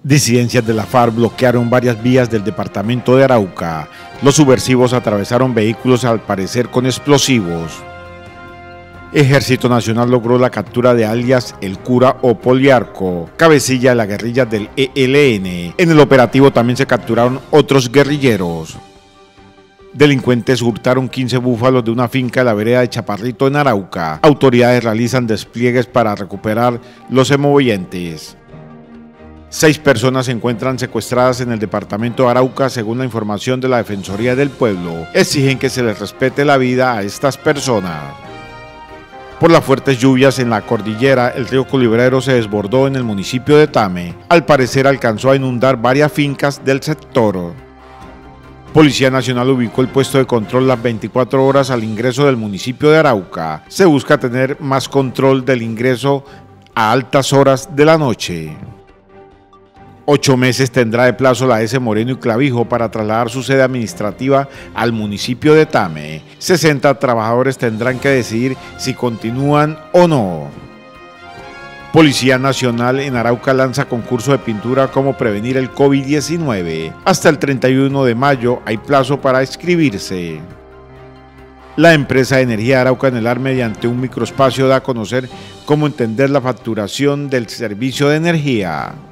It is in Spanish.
Disidencias de la FARC bloquearon varias vías del departamento de Arauca. Los subversivos atravesaron vehículos al parecer con explosivos. Ejército Nacional logró la captura de alias El Cura o Poliarco, cabecilla de la guerrilla del ELN. En el operativo también se capturaron otros guerrilleros. Delincuentes hurtaron 15 búfalos de una finca de la vereda de Chaparrito en Arauca. Autoridades realizan despliegues para recuperar los semovientes. 6 personas se encuentran secuestradas en el departamento de Arauca, según la información de la Defensoría del Pueblo. Exigen que se les respete la vida a estas personas. Por las fuertes lluvias en la cordillera, el río Culibrero se desbordó en el municipio de Tame. Al parecer alcanzó a inundar varias fincas del sector. Policía Nacional ubicó el puesto de control las 24 horas al ingreso del municipio de Arauca. Se busca tener más control del ingreso a altas horas de la noche. 8 meses tendrá de plazo la S. Moreno y Clavijo para trasladar su sede administrativa al municipio de Tame. 60 trabajadores tendrán que decidir si continúan o no. Policía Nacional en Arauca lanza concurso de pintura Cómo prevenir el COVID-19. Hasta el 31 de mayo hay plazo para inscribirse. La empresa de energía de Arauca Enelar, mediante un microespacio, da a conocer cómo entender la facturación del servicio de energía.